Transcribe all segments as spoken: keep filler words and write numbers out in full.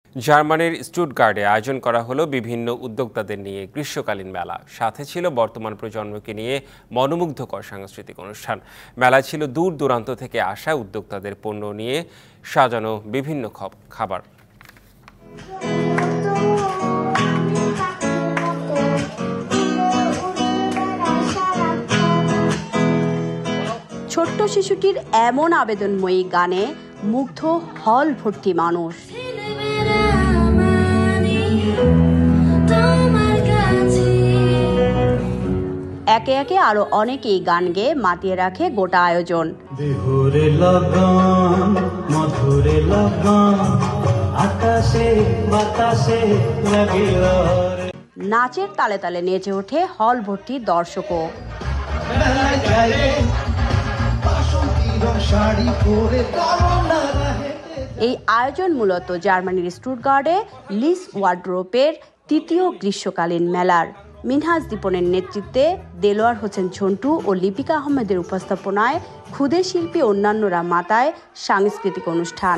জার্মানির স্টুটগার্টে আয়োজন করা হলো বিভিন্ন উদ্যোক্তাদের নিয়ে গ্রীষ্মকালীন মেলা। সাথে ছিল বর্তমান প্রজন্মকে নিয়ে মনোমুগ্ধকর সাংস্কৃতিক অনুষ্ঠান। মেলায় ছিল দূর দূরান্ত থেকে আসা উদ্যোক্তাদের পণ্য নিয়ে সাজানো বিভিন্ন খাবার। ছোট্ট শিশুটির এমন আবেদনময়ী গানে মুগ্ধ হল ভর্তি মানুষ। একে একে আরো অনেকেই গান গেয়ে মাতিয়ে রাখে গোটা আয়োজন। নাচের তালে তালে নেচে ওঠে হল ভর্তি দর্শকও। এই আয়োজন মূলত জার্মানির স্টুটগার্টে লিস ওয়ার্ডরোপের তৃতীয় গ্রীষ্মকালীন মেলার। মিনহাজ দীপনের নেতৃত্বে দেলোয়ার হোসেন ঝন্টু ও লিপিকা আহমেদের উপস্থাপনায় ক্ষুদে শিল্পী অন্যান্যরা মাতায় সাংস্কৃতিক অনুষ্ঠান।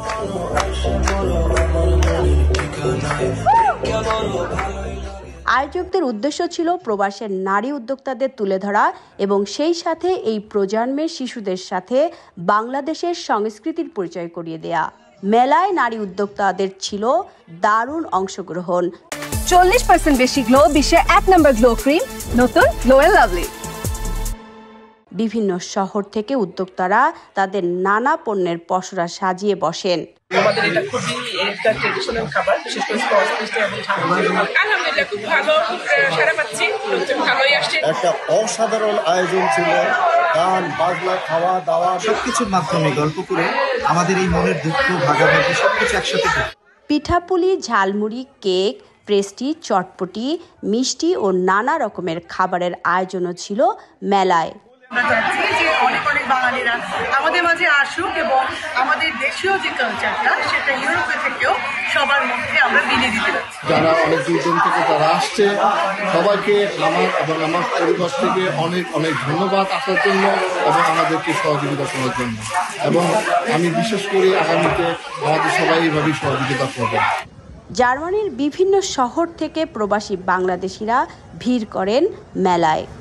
আয়োজকদের উদ্দেশ্য ছিল প্রবাসের নারী উদ্যোক্তাদের তুলে ধরা এবং সেই সাথে এই প্রজন্মের শিশুদের সাথে বাংলাদেশের সংস্কৃতির পরিচয় করিয়ে দেয়া। মেলায় নারী উদ্যোক্তাদের ছিল দারুণ অংশগ্রহণ। চল্লিশ পার্সেন্ট বেশি গ্লো, বিশ্বের এক নম্বর গ্লো ক্রিম, নতুন গ্লো এন্ড লাভলি। বিভিন্ন শহর থেকে উদ্যোক্তারা তাদের নানা পণ্যের পসরা সাজিয়ে বসেন। আমাদের এটা খুবই একটা ট্রেডিশনাল খাবার, বিশেষ করে স্কচ মিষ্টি এবং আলহামদুলিল্লাহ খুব ভালো সারা পাচ্ছি, ভালোই আসছে। একটা অসাধারণ আয়োজন ছিল, গান বাজনা খাওয়া দাওয়া সবকিছুর মাধ্যমে গল্প করে আমাদের এই মনের দুঃখ ভাগাভাগি সবকিছু একসাথে। পিঠাপুলি, ঝালমুড়ি, কেক, পেস্ট্রি, চটপটি, মিষ্টি ও নানা রকমের খাবারের আয়োজনও ছিল মেলায়। আমরা চাচ্ছি যে অনেক অনেক বাঙালিরা আমাদের মাঝে আসুক এবং আমাদের দেশীয় যে কালচারটা সেটা ইউরোপে থেকেও সবার মধ্যে আমরা বিলিয়ে দিতে পারছি। যারা অনেক দূর থেকে যারা আসছে সবাইকে আমার এবং আমার পরিবার থেকে অনেক অনেক ধন্যবাদ আসার জন্য এবং আমাদেরকে সহযোগিতা করার জন্য, এবং আমি বিশেষ করে আগামীতে আমাদের সবাই এইভাবেই সহযোগিতা করবে। জার্মানির বিভিন্ন শহর থেকে প্রবাসী বাংলাদেশিরা ভিড় করেন মেলায়।